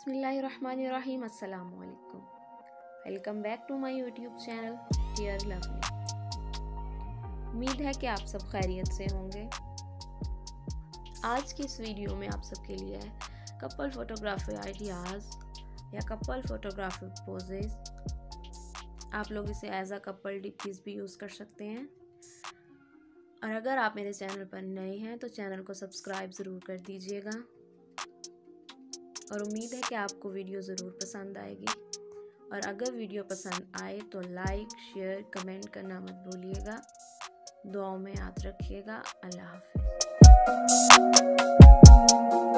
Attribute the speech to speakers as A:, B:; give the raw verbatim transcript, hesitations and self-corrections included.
A: बिस्मिल्लाहिर्रहमानिर्रहीम। अस्सलाम वालेकुम। Welcome back to my YouTube channel dear lovely. उम्मीद है कि आप सब खैरियत से होंगे। आज की इस वीडियो में आप सबके लिए कपल फोटोग्राफी आइडियाज़ या कपल फोटोग्राफी पोजेस, आप लोग इसे एज अ कपल डिपीज भी यूज़ कर सकते हैं। और अगर आप मेरे चैनल पर नए हैं तो चैनल को सब्सक्राइब ज़रूर कर दीजिएगा। और उम्मीद है कि आपको वीडियो ज़रूर पसंद आएगी। और अगर वीडियो पसंद आए तो लाइक, शेयर, कमेंट करना मत भूलिएगा। दुआओं में याद रखिएगा। अल्लाह हाफ़िज़।